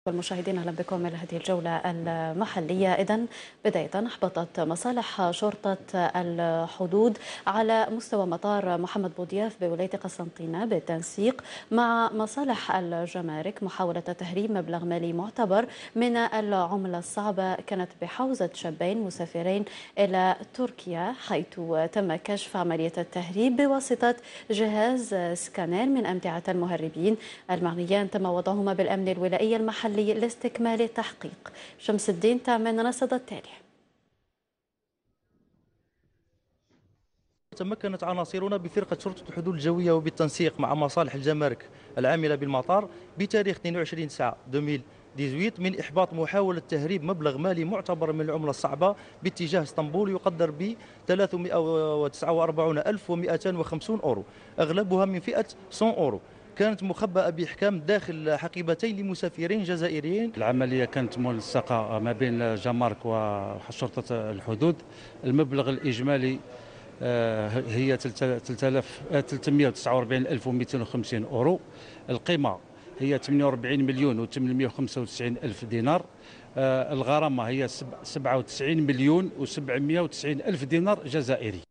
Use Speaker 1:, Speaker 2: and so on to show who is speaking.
Speaker 1: المشاهدين اهلا بكم الى هذه الجوله المحليه. اذا بدايه احبطت مصالح شرطه الحدود على مستوى مطار محمد بوضياف بولايه قسنطينه بالتنسيق مع مصالح الجمارك محاوله تهريب مبلغ مالي معتبر من العمله الصعبه كانت بحوزه شابين مسافرين الى تركيا، حيث تم كشف عمليه التهريب بواسطه جهاز سكانير من امتعه المهربين المعنيان. تم وضعهما بالامن الولائي المحلي لاستكمال التحقيق. شمس الدين تامن رصد التالي.
Speaker 2: تمكنت عناصرنا بفرقة شرطة الحدود الجوية وبالتنسيق مع مصالح الجمارك العاملة بالمطار بتاريخ 22/9/2018 من إحباط محاولة تهريب مبلغ مالي معتبر من العملة الصعبة باتجاه اسطنبول يقدر ب 349,250 أورو، أغلبها من فئة 100 أورو. كانت مخبأة بإحكام داخل حقيبتين لمسافرين جزائريين.
Speaker 3: العملية كانت منسقة ما بين جمارك وشرطة الحدود. المبلغ الإجمالي هي 349,250 أورو. القيمة هي 48 مليون و895 ألف دينار. الغرامة هي 97 مليون و790 ألف دينار جزائري.